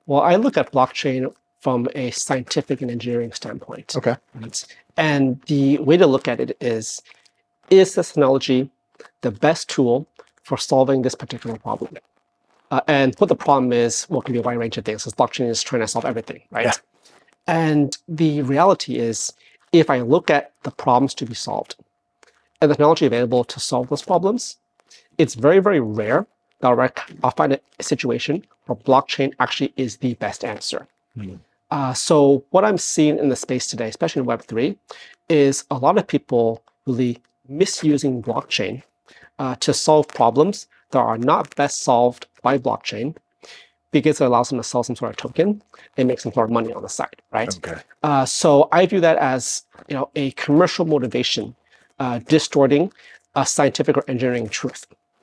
Well, I look at blockchain from a scientific and engineering standpoint. Okay. Right? And the way to look at it is this technology the best tool for solving this particular problem? And what the problem is, well, it can be a wide range of things, because blockchain is trying to solve everything, right? Yeah. And the reality is, if I look at the problems to be solved and the technology available to solve those problems, it's very, very rare that I'll find a situation where blockchain actually is the best answer. So what I'm seeing in the space today, especially in Web3, is a lot of people really misusing blockchain to solve problems that are not best solved by blockchain, because it allows them to sell some sort of token and make some sort of money on the side, right? Okay. So I view that as a commercial motivation distorting a scientific or engineering truth.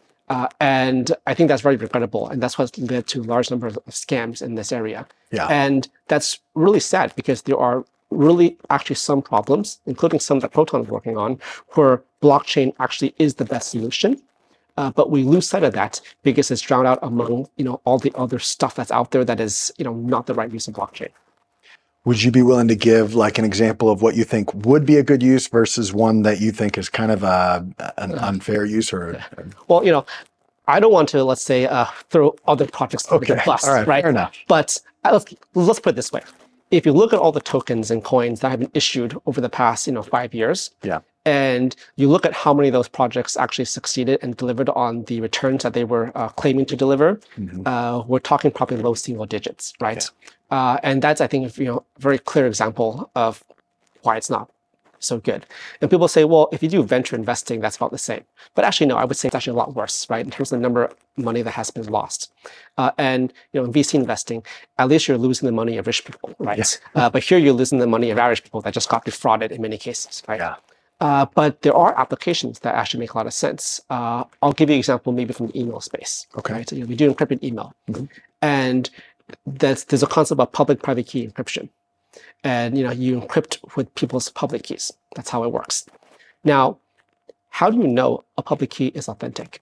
And I think that's very regrettable, and that's what's led to a large number of scams in this area. Yeah. And that's really sad, because there are really actually some problems, including some that Proton is working on, where blockchain actually is the best solution. But we lose sight of that because it's drowned out among all the other stuff that's out there that is not the right use of blockchain. Would you be willing to give like an example of what you think would be a good use versus one that you think is kind of an unfair use? Or well, I don't want to, let's say, throw other projects under the bus, all right? Fair enough. But let's put it this way: if you look at all the tokens and coins that have been issued over the past 5 years, yeah, and you look at how many of those projects actually succeeded and delivered on the returns that they were claiming to deliver, we're talking probably low single digits, right? Yeah. And that's, I think, a very clear example of why it's not so good. And people say, well, if you do venture investing, that's about the same. But actually, no, I would say it's actually a lot worse, right? In terms of the number of money that has been lost. And in VC investing, at least you're losing the money of rich people, right? Yeah. But here you're losing the money of average people that just got defrauded in many cases, right? Yeah. But there are applications that actually make a lot of sense. I'll give you an example maybe from the email space. Okay. Right? So, we do encrypted email. And there's a concept of public-private key encryption. And you encrypt with people's public keys. That's how it works. Now, how do you know a public key is authentic?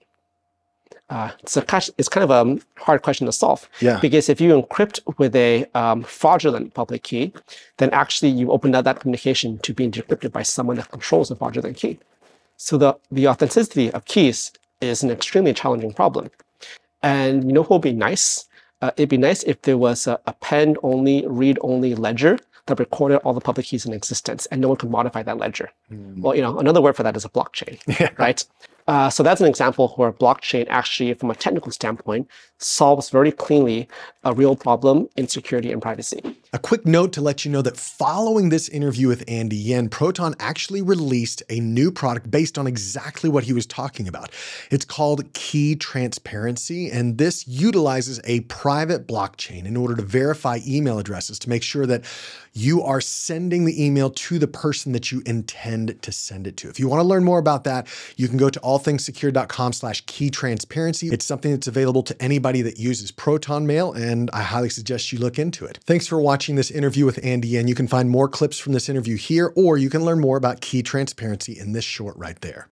It's kind of a hard question to solve. Yeah. Because if you encrypt with a fraudulent public key, then actually you open up that communication to being decrypted by someone that controls the fraudulent key. So the authenticity of keys is an extremely challenging problem. And what would be nice? It'd be nice if there was a pen-only, read-only ledger that recorded all the public keys in existence, and no one could modify that ledger. Well, another word for that is a blockchain, right? So that's an example where blockchain actually, from a technical standpoint, solves very cleanly a real problem in security and privacy. A quick note to let you know that following this interview with Andy Yen, Proton actually released a new product based on exactly what he was talking about. It's called Key Transparency, and this utilizes a private blockchain in order to verify email addresses to make sure that you are sending the email to the person that you intend to send it to. If you want to learn more about that, you can go to allthingssecure.com/keytransparency. It's something that's available to anybody that uses Proton Mail, and I highly suggest you look into it. Thanks for watching this interview with Andy Yen. You can find more clips from this interview here, or you can learn more about Key Transparency in this short right there.